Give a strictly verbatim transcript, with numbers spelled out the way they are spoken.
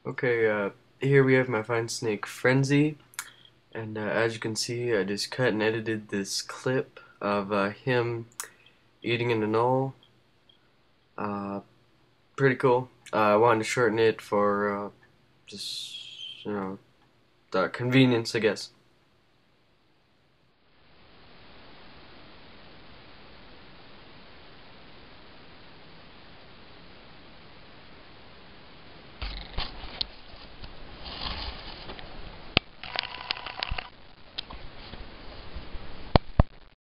Okay, uh, here we have my fine snake Frenzy, and uh, as you can see, I just cut and edited this clip of uh, him eating an anole. Uh, Pretty cool. Uh, I wanted to shorten it for uh, just, you know, the convenience, I guess.